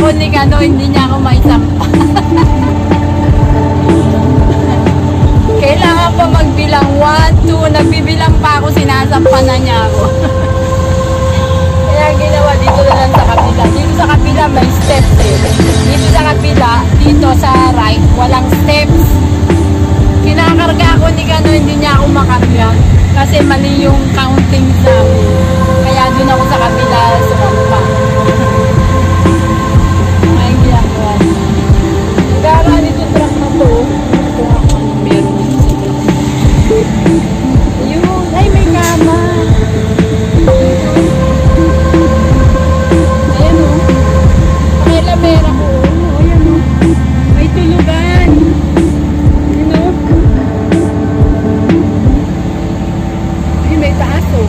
ni Kano, hindi niya ako maisampa. Kailangan pa magbilang 1, 2, nagbibilang pa ako, sinasampa na niya ako. Kaya ginawa dito na lang sa kabila. Dito sa kabila may steps eh. Dito sa kabila, dito sa right, walang steps. Kinakarga ako ni Kano, hindi niya ako makarga. Kasi mali yung counting namin. Kaya doon ako sa kabila sumampa. Ay, ginagawa. Nagara nito truck na to. Kung ako meron dito sa kabila. Ayun, ay may kama. Ayan o. Pakilamera ko. Ayan o. May tulugan. Ayan o. Ay, may taas o.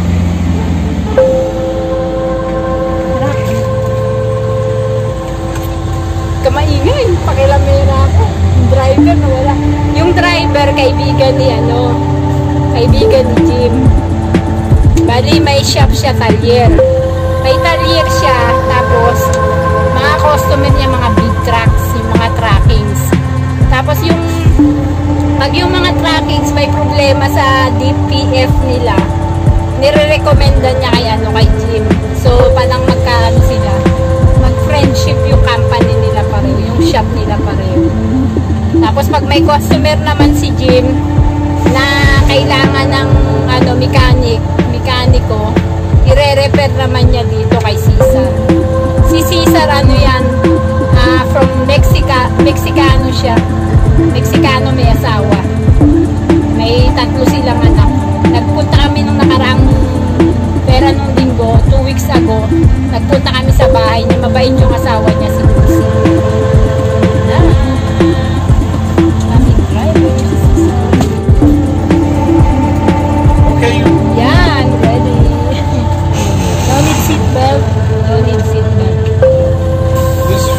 Kamaingay. Pakilamera ako. Yung driver na wala. Yung driver, kaibigan ni kaibigan ni Jim. Bali, may shop siya, talyer. May talyer siya, tapos mga customer niya, mga big trucks, yung mga trackings. Tapos pag yung mga trackings may problema sa DPF nila, nire-recommenda niya kay Jim. So, parang magkaano sila, mag-friendship yung company nila pareho, yung shop nila pareho. Tapos pag may customer naman si Jim na kailangan ng mekaniko, ire-repair naman niya dito kay Cesar. Si Cesar yan, from Mexicano siya. Mexicano, may asawa. May 3 silang anak. Nagpunta kami nung nakaraang pera nung linggo, 2 weeks ago. Nagpunta kami sa bahay niya. Mabait yung asawa niya, si Lucy. Okay. Yan, ready. No need seatbelt. No need seatbelt. This is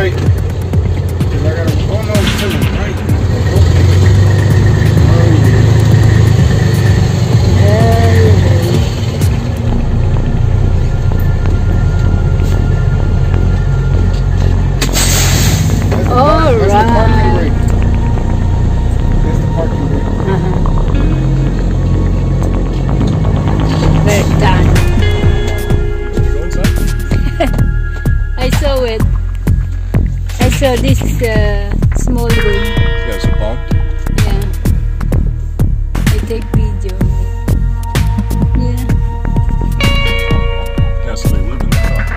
right. Because I got to, oh no, it's to the right. All That's the parking right. brake. That's the parking brake. We're done. Go inside. I saw it. I saw this small room. Yeah, it's a bunk. Yeah. I take video. Yeah. Yeah, so they live in the truck.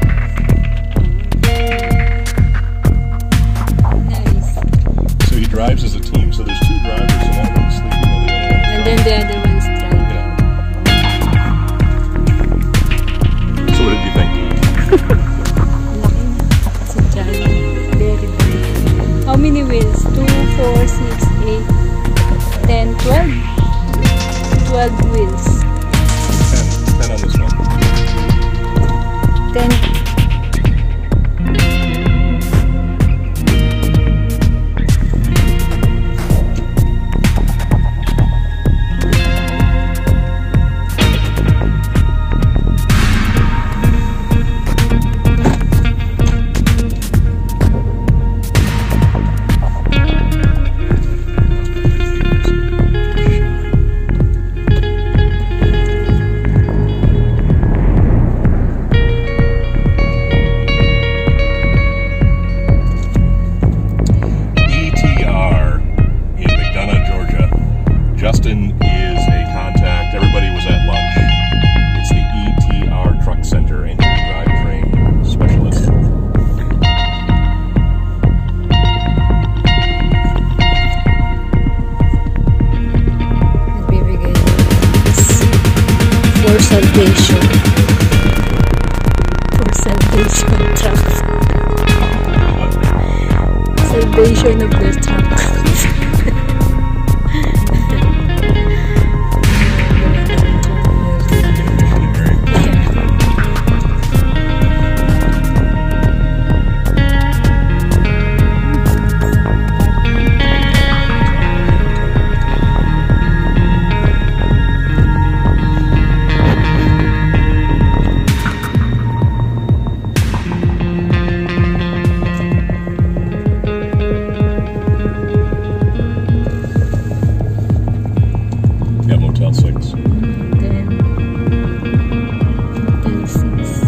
Nice. So he drives as a team. So there's two drivers, and one of them is sleeping while the other one is And then the other one is driving. Yeah. So what did you think? It's a giant. Very big. How many wheels? 2, 4, 6, 8, 10, 12? 12 wheels. 10 on this one. 10. ETR in McDonough, Georgia. Justin is a contact. Everybody was at lunch. It's the ETR Truck Center, Engine Drivetrain Specialist. Bibigay this for salvation. For salvation trucks. Salvation of the trucks. Yeah, Motel 6. 10, 6.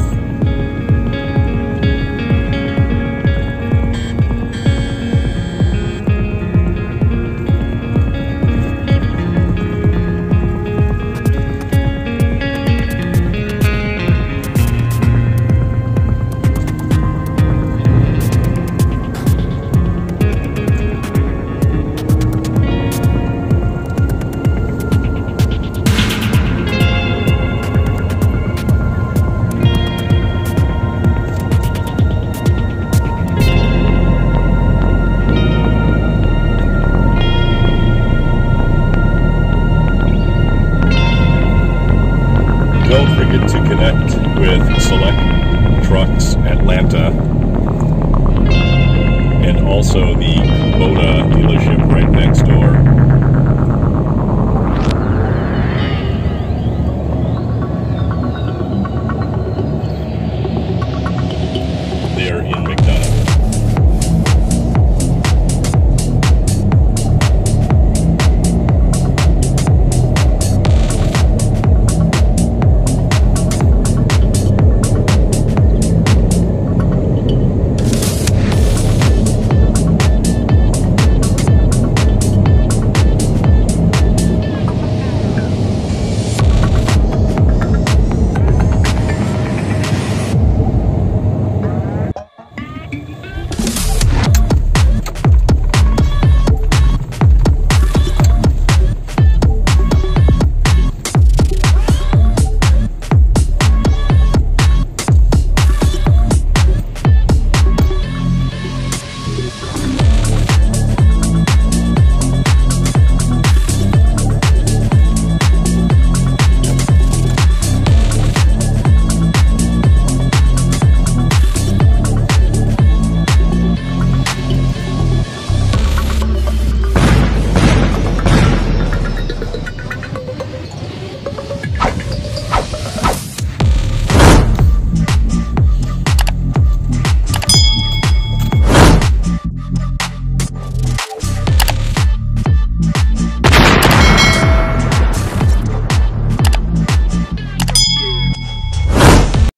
Don't forget to connect with Select Trucks Atlanta and also the Kubota dealership right next door.